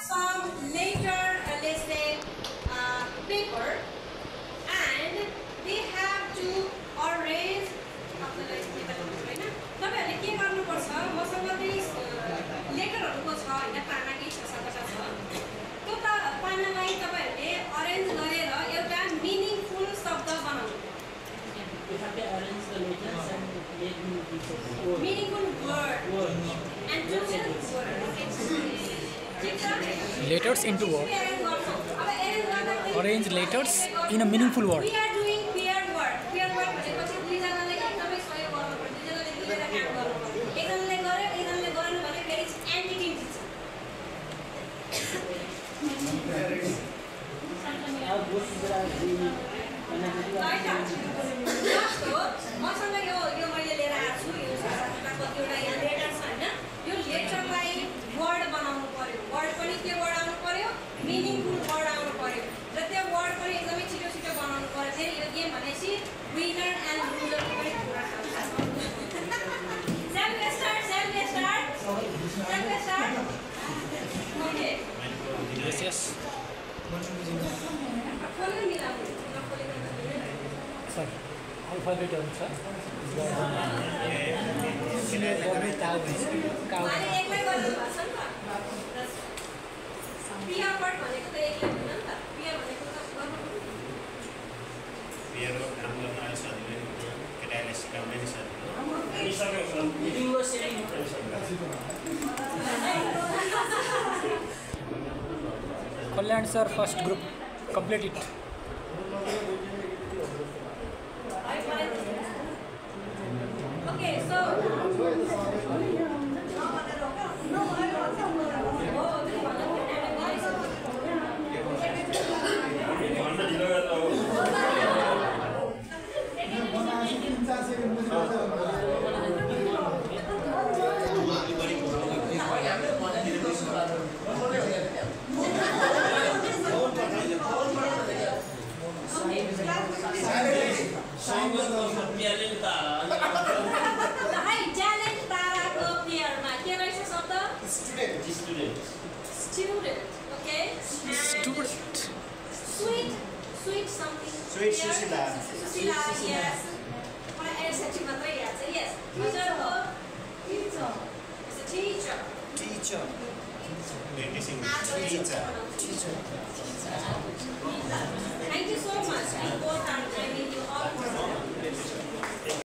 some later, let's say, paper, and they have to arrange. तपाईहरुले के गर्नुपर्छ मसँग चाहिँ लेटरहरुको छ हैन पाना के छ सबैटा छ त्यो त पानालाई तपाईहरुले अरेन्ज गरेर एउटा मिनिङफुल शब्द बनाउनु You have to arrange the letters and make meaningful word and choose letters into word. Arrange letters in a meaningful word. We are doing pair word. Pair word भनेपछि दुईजनाले एकदमै सहयोग गर्नुपर्छ. दुईजनाले मिलेर काम गर्नुपर्छ. एकजनाले गर्यो एकजनाले गरेन भने फेरि एन्टिटी हुन्छ. मसँग यो मैले लिएर आएको छु यो कतिवटा यहाँ लेटर छ हैन यो लेटरलाई वर्ड बनाउनु पर्यो वर्ड पनि के वर्ड आउनु पर्यो मिनिङफुल वर्ड आउनु पर्यो र त्यो वर्ड पनि एकदमै छिटो छिटो बनाउनु पर्यो फेरि यो गेम भनेपछि विनर एन्ड लुजर पनि कुरा छ स्टार्ट ओके Yes. खोल्न मिलाउनु Sir, alphabet answer. Senior government cow. माने एकलाई गर्नु भएको छ नि त पियर वर्ड भनेको त एकले हुँदैन नि त पियर भनेको त गर्नु पियर वर्ड काम गर्न आएछ भने केटाले सिकाउने नि sir Kalyan sir, first group, complete it. Okay, so student, okay? Student. Sweet something. Sweet Susila. Susila, yes. Yes. Teacher. It's a teacher. Teacher. Teacher.